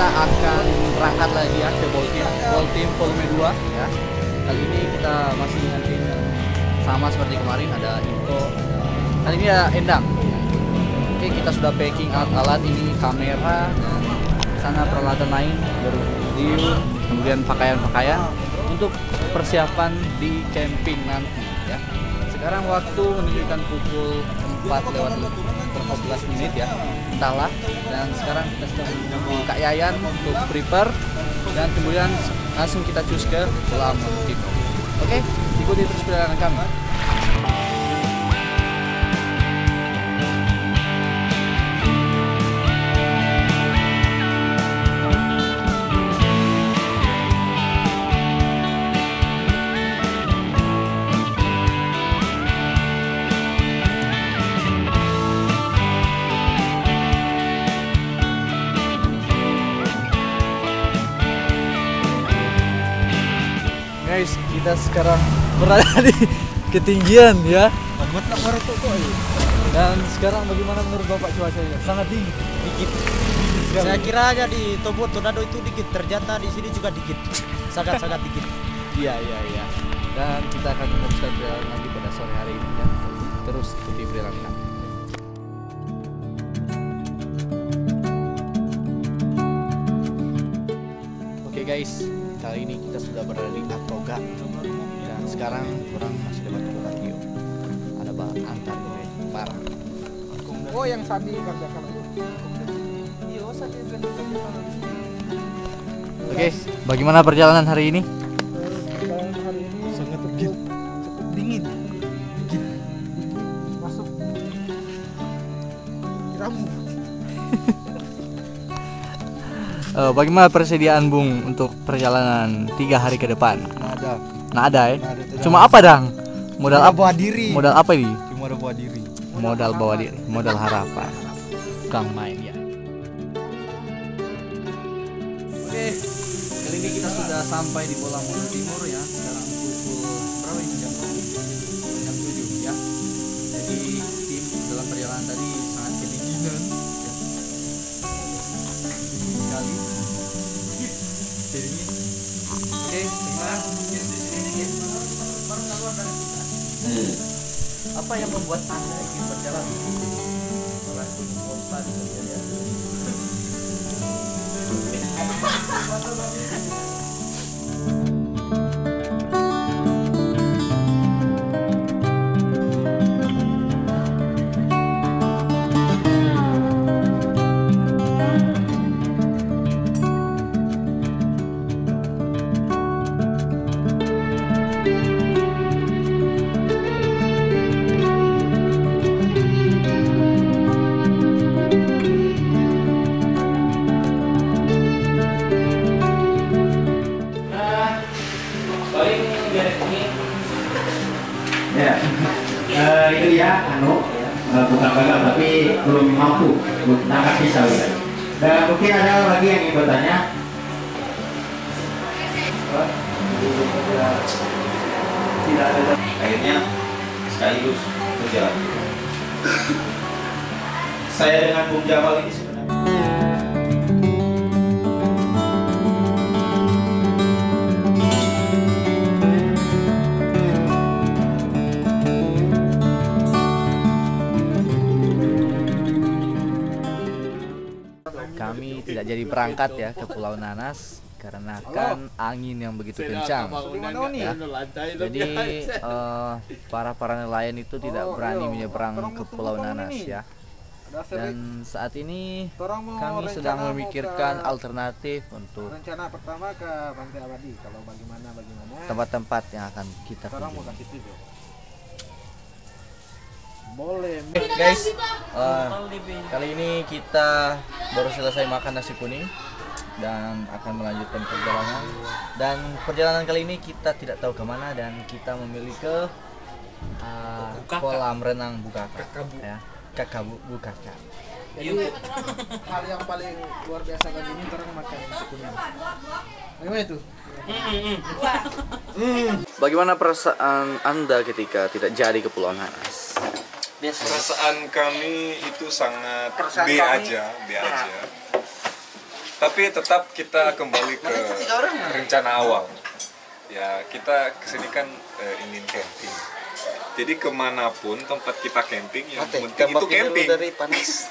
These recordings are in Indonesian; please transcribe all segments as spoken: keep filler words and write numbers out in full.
kita akan berangkat lagi ya ke Boltim, Boltim volume dua ya. Kali ini kita masih ngantin sama seperti kemarin, ada info. Kali ini ada Endang. Oke, kita sudah packing alat-alat ini, kamera, dan sana peralatan lain, review, kemudian pakaian-pakaian untuk persiapan di camping nanti ya. Sekarang waktu menunjukkan pukul empat lewat empat belas menit ya, entahlah. Dan sekarang kita sudah menunggu Kak Yayan untuk prepare, dan kemudian langsung kita cus ke Pulau Timur. Oke, ikuti terus perjalanan kami. Guys, kita sekarang berada di ketinggian ya. Dan sekarang bagaimana menurut Bapak cuacanya? Sangat dingin, dikit. Saya kira aja di Tobo Tornado itu dikit, ternyata di sini juga dikit, sangat-sangat dikit. Iya, iya, iya. Dan kita akan meneruskan perjalanan lagi pada sore hari ini ya. Terus ikuti perjalanan kami. Oke guys, kali ini kita sudah berada di Atroga, dan sekarang orang masih dapat tunggu lagi yuk. Ada bahan antar gue parah. Oh, yang Sandi kerjakan itu. Oke, bagaimana perjalanan hari ini? Perjalanan hari ini sangat dingin, cukup dingin, dingin, masuk kiramu. Uh, bagaimana persediaan Bung untuk perjalanan tiga hari ke depan? Ada. Nah ada ya. Cuma apa dang? Modal apa? Bawa diri. Modal apa ini? Cuma ada bawa diri. Modal bawa diri. Modal harapan. Bukan main ya. Oke, kali ini kita sudah sampai di Pulau Timur ya. Sekarang pukul berapa ini jam? Jam tujuh ya. Jadi tim dalam perjalanan tadi sangat kedinginan. Sekali. Oke, gimana? Apa yang membuat Anda ingin berjalan? Merasa bosan ya. Ya, uh, itu ya, anu, uh, bukan gagal tapi belum mampu tangkap pisau ya. Dan mungkin ada lagi yang ingin bertanya. Tidak ada. Akhirnya sekaligus berjalan. Saya dengan Bung Jamal ini sebenarnya. Kami tidak jadi berangkat ya ke Pulau Nanas karena kan angin yang begitu kencang ya. Jadi uh, para para nelayan itu tidak berani menyeberang ke Pulau Nanas ya. Dan saat ini kami sedang memikirkan alternatif untuk rencana pertama ke Pantai Abadi. Kalau bagaimana bagaimana tempat-tempat yang akan kita kunjungi. Boleh. Guys, uh, kali ini kita baru selesai makan nasi kuning dan akan melanjutkan perjalanan. Dan perjalanan kali ini kita tidak tahu kemana, dan kita memilih ke uh, kolam renang Bukaka ya, Kakabu Bukaka. Jadi hal yang paling luar biasa kali ini orang makan nasi kuning. Bagaimana itu? Bagaimana perasaan Anda ketika tidak jadi ke Pulau Nanas? Perasaan kami itu sangat B aja, B aja. Tapi tetap kita kembali ke rencana awal. Ya, kita kesini kan eh, ingin camping. Jadi kemanapun tempat kita camping, yang Mate, penting itu camping. dari panas.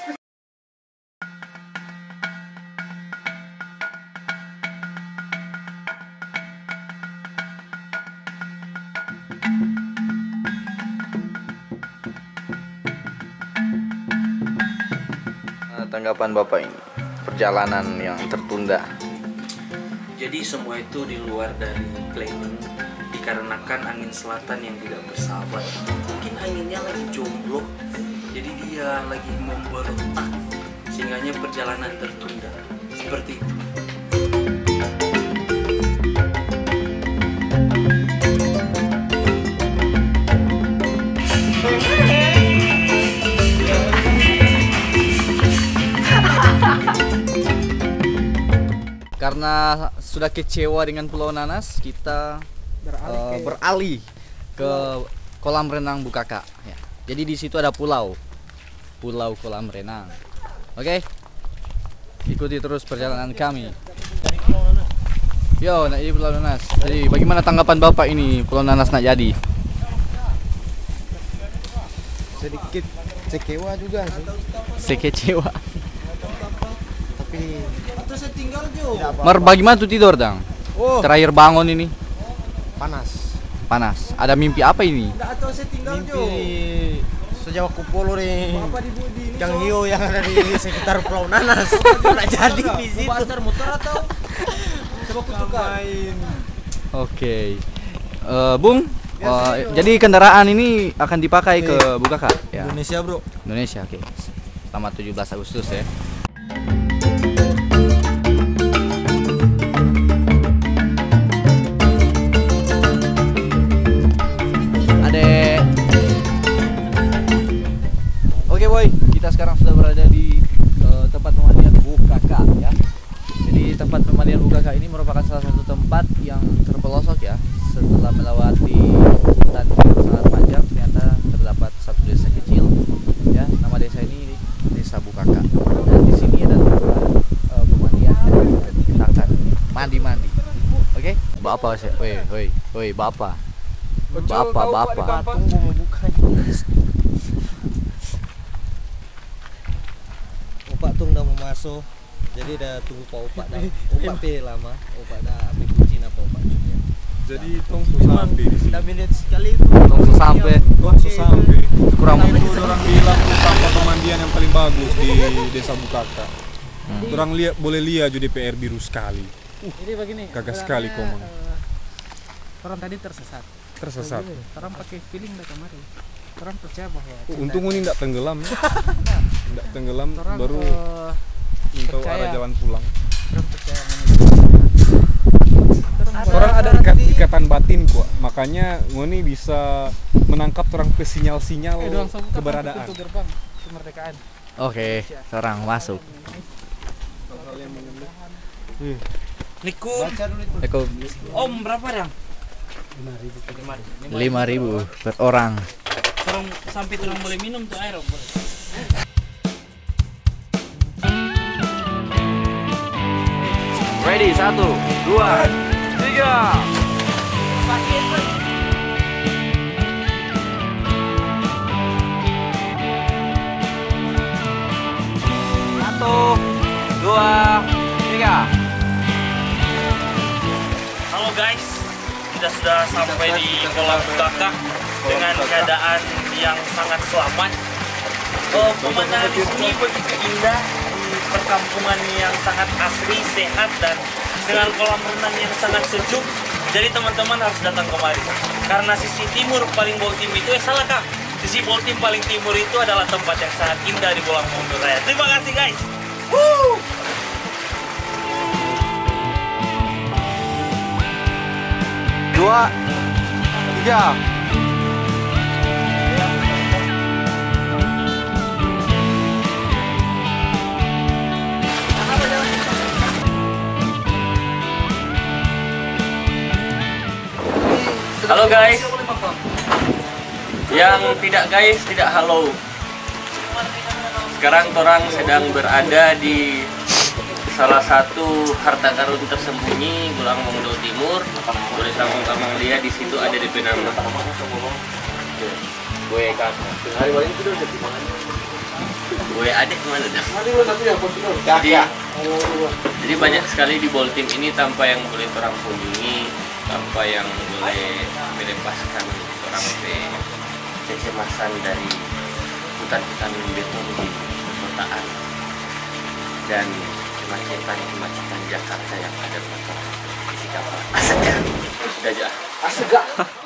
Tanggapan Bapak ini perjalanan yang tertunda. Jadi semua itu di luar dari planning dikarenakan angin selatan yang tidak bersahabat. Mungkin anginnya lagi jomblo, jadi dia lagi memberontak sehingganya perjalanan tertunda. Seperti itu. Karena sudah kecewa dengan Pulau Nanas, kita Beralih uh, ke- beralih ke kolam renang Bukaka. Ya. Jadi di situ ada pulau, pulau kolam renang. Oke, ikuti terus perjalanan kami. Yo, nak jadi Pulau Nanas. Jadi bagaimana tanggapan Bapak ini Pulau Nanas nak jadi? Sedikit kecewa juga sih. Sekecewa. Tapi atau saya tinggal Jo. Mar, bagaimana tuh tidur, Dang? Oh, Terakhir bangun ini panas. panas. Ada mimpi apa ini? Atau saya tinggal Jo. Mimpi sejauh kupolo nih. Yang hiu yang ada di sekitar Pulau Nanas. Nggak jadi di situ. Antar motor atau coba kutukan. Oke. Eh, Bung, eh, jadi kendaraan ini akan dipakai ke Bukaka ya? Indonesia, Bro. Indonesia, oke. Selamat tujuh belas Agustus ya. Adek. Oke boy, kita sekarang sudah berada di eh, tempat pemandian Bukaka ya. Jadi tempat pemandian Bukaka ini merupakan salah satu tempat yang terpelosok ya. Setelah melewati hutan yang sangat panjang, ternyata terdapat satu desa kecil ya. Nama desa ini Desa Bukaka. Dan di sini ada tempat eh, pemandian yang kita akan mandi-mandi. Oke? Bapak sih, woi, woi, woi, bapak. Bapak, bapak. Tunggu mau buka. Opak tuh udah mau masuk. Jadi udah tunggu Pak Opak dah. Opak pe lama. Opak dah ambil kunci apa Opak juga. Jadi tong susah sampai di sini. Udah menit sekali. Tunggu sampai Tong susah sampai. kurang Itu orang bilang tempat pemandian yang paling bagus di Desa Bukaka. Hmm. Orang lihat boleh lihat juga D P R biru sekali. Jadi begini. Gagah sekali komang. Orang tadi tersesat. Tersesat. Orang pakai feeling dah kemarin. Orang percaya bahwa Oh, untung ini tidak tenggelam. Tidak tenggelam orang baru eh, untuk percaya. arah jalan pulang. orang percaya Orang ada ikat, ikatan batin kok. Makanya ngoni bisa menangkap orang ke sinyal-sinyal keberadaan. gerbang kemerdekaan. Oke, sekarang masuk. Niku, Baca dulu itu. Eko Om berapa dong? lima ribu per orang. Orang sampai tulang boleh minum tuh air Om. Boleh. Ready, satu, dua, tiga. Satu, dua, tiga. Halo guys, kita sudah sampai di kolam Bukaka dengan keadaan yang sangat selamat. Oh, pemandangan di sini begitu indah, di perkampungan yang sangat asri, sehat dan dengan kolam renang yang sangat sejuk. Jadi teman-teman harus datang kemari. Karena sisi timur paling Boltim itu eh salah Kak. Sisi Boltim paling timur itu adalah tempat yang sangat indah di Pulau Mundur Raya. Terima kasih guys. Woo! Dua, tiga. Halo guys. Yang tidak guys, tidak halo. Sekarang orang sedang berada di salah satu harta karun tersembunyi Gulang Mongdo Timur. Boleh kampung-kampung dia di situ ada D P nama. Gue kan. Gue adik mana dah? Jadi, jadi banyak sekali di ball team ini tanpa yang boleh orang kunjungi, tanpa yang boleh melepaskan orang ke kecemasan dari hutan-hutan beton di perkotaan dan kemacetan-kemacetan Jakarta yang ada pada isi kapal. Asega, gajah. Asega.